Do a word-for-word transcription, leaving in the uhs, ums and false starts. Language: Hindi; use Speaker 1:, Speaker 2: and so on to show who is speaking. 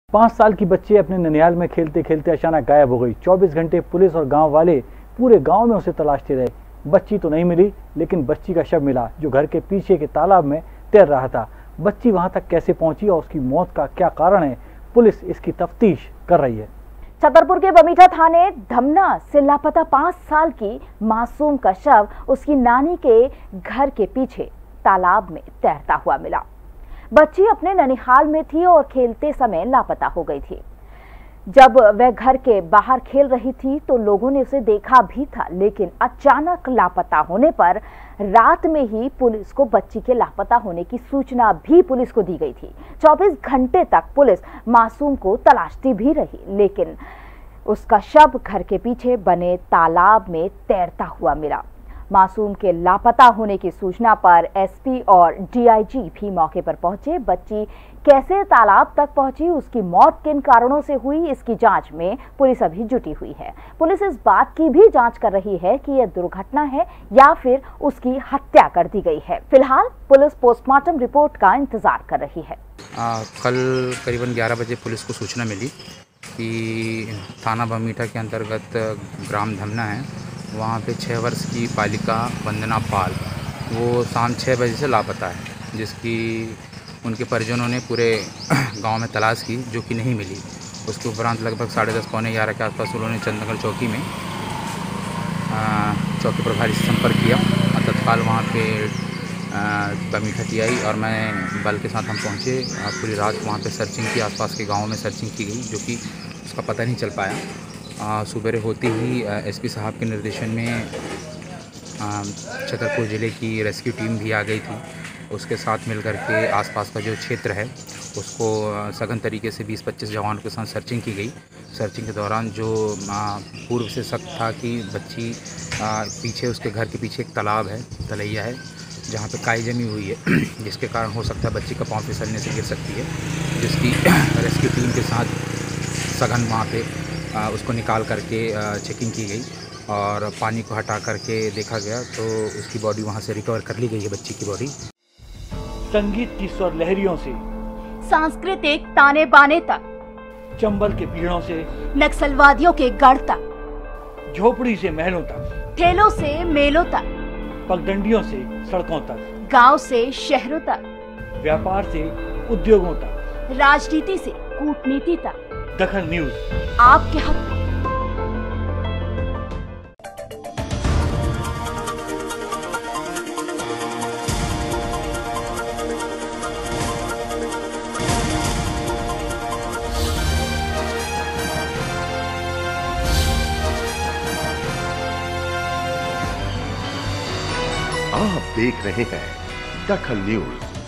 Speaker 1: पाँच साल की बच्ची अपने ननिहाल में खेलते खेलते अचानक गायब हो गई। चौबीस घंटे पुलिस और गांव वाले पूरे गांव में उसे तलाशते रहे। बच्ची तो नहीं मिली, लेकिन बच्ची का शव मिला जो घर के पीछे के तालाब में तैर रहा था। बच्ची वहां तक कैसे पहुंची और उसकी मौत का क्या कारण है, पुलिस इसकी तफ्तीश कर रही है।
Speaker 2: छतरपुर के बमीठा थाने धमना से लापता पाँच साल की मासूम का शव उसकी नानी के घर के पीछे तालाब में तैरता हुआ मिला। बच्ची अपने ननिहाल में थी और खेलते समय लापता हो गई थी। जब वह घर के बाहर खेल रही थी तो लोगों ने उसे देखा भी था, लेकिन अचानक लापता होने पर रात में ही पुलिस को बच्ची के लापता होने की सूचना भी पुलिस को दी गई थी। चौबीस घंटे तक पुलिस मासूम को तलाशती भी रही, लेकिन उसका शव घर के पीछे बने तालाब में तैरता हुआ मिला। मासूम के लापता होने की सूचना पर एसपी और डीआईजी भी मौके पर पहुंचे। बच्ची कैसे तालाब तक पहुंची, उसकी मौत किन कारणों से हुई, इसकी जांच में पुलिस अभी जुटी हुई है। पुलिस इस बात की भी जांच कर रही है कि यह दुर्घटना है या फिर उसकी हत्या कर दी गई है। फिलहाल पुलिस पोस्टमार्टम रिपोर्ट का इंतजार कर रही है।
Speaker 3: आ, कल करीबन ग्यारह बजे पुलिस को सूचना मिली कि थाना बमीठा के अंतर्गत ग्राम धमना है, वहाँ पे छः वर्ष की बालिका वंदना पाल वो शाम छः बजे से लापता है, जिसकी उनके परिजनों ने पूरे गांव में तलाश की, जो कि नहीं मिली। उसके उपरांत लगभग साढ़े दस पौने ग्यारह के आसपास उन्होंने चंदनगढ़ चौकी में चौकी प्रभारी से संपर्क किया। तत्काल वहाँ पे बमीठा टी आई और मैं बल के साथ हम पहुँचे। पूरी रात वहाँ पे सर्चिंग की, आसपास के गाँव में सर्चिंग की गई, जो कि उसका पता नहीं चल पाया। सुबह होते ही एसपी साहब के निर्देशन में छतरपुर ज़िले की रेस्क्यू टीम भी आ गई थी। उसके साथ मिलकर के आसपास का जो क्षेत्र है उसको सघन तरीके से बीस पच्चीस जवानों के साथ सर्चिंग की गई। सर्चिंग के दौरान जो पूर्व से शक था कि बच्ची पीछे, उसके घर के पीछे एक तालाब है, तलैया है, जहाँ पे काई जमी हुई है, जिसके कारण हो सकता है बच्ची का पाँव फिसलने से गिर सकती है, जिसकी रेस्क्यू टीम के साथ सघन वहाँ पे आ, उसको निकाल करके चेकिंग की गई और पानी को हटा करके देखा गया तो उसकी बॉडी वहाँ से रिकवर कर ली गई है, बच्ची की बॉडी।
Speaker 1: संगीत की स्वर लहरियों से
Speaker 2: सांस्कृतिक ताने बाने तक,
Speaker 1: चंबल के पीड़ों से
Speaker 2: नक्सलवादियों के गढ़ तक,
Speaker 1: झोपड़ी से महलों तक,
Speaker 2: ठेलों से मेलों तक,
Speaker 1: पगडंडियों से सड़कों तक,
Speaker 2: गांव से शहरों तक,
Speaker 1: व्यापार से उद्योगों तक,
Speaker 2: राजनीति से कूटनीति तक,
Speaker 1: दखल न्यूज
Speaker 2: आपके हक में।
Speaker 4: आप देख रहे हैं दखल न्यूज।